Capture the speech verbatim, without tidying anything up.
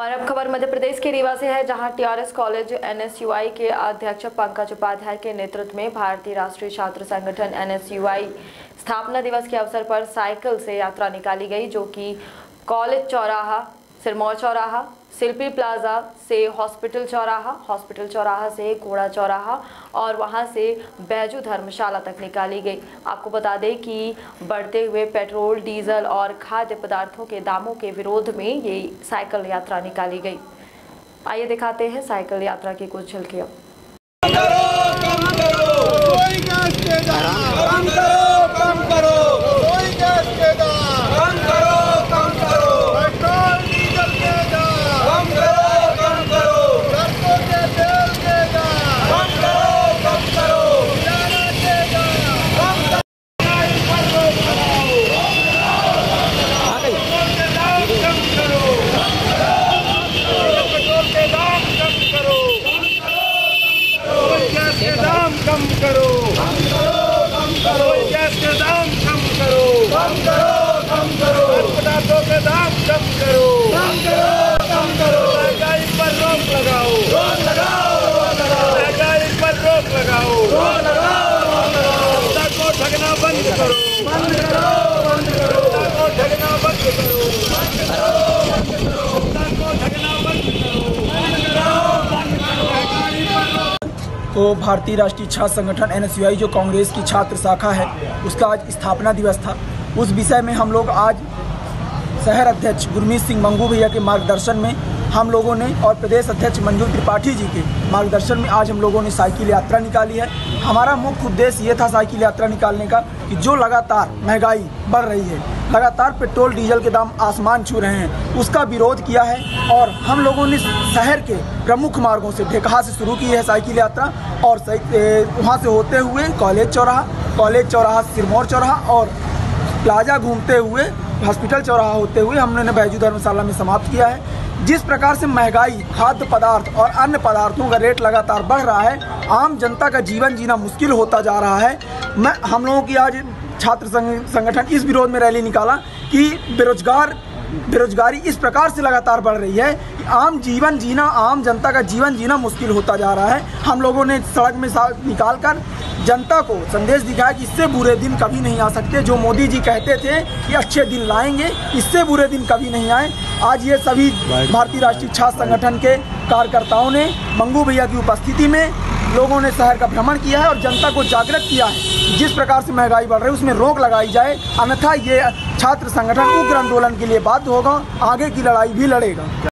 और अब खबर मध्य प्रदेश के रीवा से है, जहां टीआरएस कॉलेज एनएसयूआई के अध्यक्ष पंकज उपाध्याय के नेतृत्व में भारतीय राष्ट्रीय छात्र संगठन एनएसयूआई स्थापना दिवस के अवसर पर साइकिल से यात्रा निकाली गई, जो कि कॉलेज चौराहा, सिरमौर चौराहा, शिल्पी प्लाजा से हॉस्पिटल चौराहा, हॉस्पिटल चौराहा से घोड़ा चौराहा और वहां से बैजू धर्मशाला तक निकाली गई। आपको बता दें कि बढ़ते हुए पेट्रोल, डीजल और खाद्य पदार्थों के दामों के विरोध में ये साइकिल यात्रा निकाली गई। आइए दिखाते हैं साइकिल यात्रा की कुछ झलकियां। कम करो, कम करो, कम करो, गैस के दाम कम करो, कम करो, कम करो, पदार्थों के दाम कम करो, कम करो, कम करो, महंगाई पर रोक लगाओ, रोक लगाओ, रोक लगाओ, महंगाई पर रोक लगाओ, रोक लगाओ, रोक लगाओ, जनता को ठगना बंद करो, बंद करो, बंद करो, जनता को ठगना बंद करो, बंद करो, बंद करो, जनता को ठगना बंद करो, बंद करो, बंद करो, महंगाई पर रोक। तो भारतीय राष्ट्रीय छात्र संगठन एनएसयूआई जो कांग्रेस की छात्र शाखा है, उसका आज स्थापना दिवस था। उस विषय में हम लोग आज शहर अध्यक्ष गुरमीत सिंह मंगू भैया के मार्गदर्शन में हम लोगों ने और प्रदेश अध्यक्ष मंजू त्रिपाठी जी के मार्गदर्शन में आज हम लोगों ने साइकिल यात्रा निकाली है। हमारा मुख्य उद्देश्य ये था साइकिल यात्रा निकालने का कि जो लगातार महंगाई बढ़ रही है, लगातार पेट्रोल डीजल के दाम आसमान छू रहे हैं, उसका विरोध किया है। और हम लोगों ने शहर के प्रमुख मार्गों से ढेकहा से शुरू की है साइकिल यात्रा और वहाँ से होते हुए कॉलेज चौराहा, कॉलेज चौराहा सिरमौर चौराहा और प्लाजा घूमते हुए हॉस्पिटल चौराहा होते हुए हमने बैजू धर्मशाला में समाप्त किया है। जिस प्रकार से महंगाई, खाद्य पदार्थ और अन्य पदार्थों का रेट लगातार बढ़ रहा है, आम जनता का जीवन जीना मुश्किल होता जा रहा है। मैं हम लोगों की आज छात्र संगठन इस विरोध में रैली निकाला कि बेरोजगार बेरोजगारी इस प्रकार से लगातार बढ़ रही है कि आम जीवन जीना, आम जनता का जीवन जीना मुश्किल होता जा रहा है। हम लोगों ने सड़क में निकाल कर जनता को संदेश दिखाया कि इससे बुरे दिन कभी नहीं आ सकते। जो मोदी जी कहते थे कि अच्छे दिन लाएंगे, इससे बुरे दिन कभी नहीं आए। आज ये सभी भारतीय राष्ट्रीय छात्र संगठन के कार्यकर्ताओं ने मंगू भैया की उपस्थिति में लोगों ने शहर का भ्रमण किया है और जनता को जागृत किया है। जिस प्रकार से महंगाई बढ़ रही है उसमें रोक लगाई जाए, अन्यथा ये छात्र संगठन उग्र आंदोलन के लिए बाध्य होगा, आगे की लड़ाई भी लड़ेगा।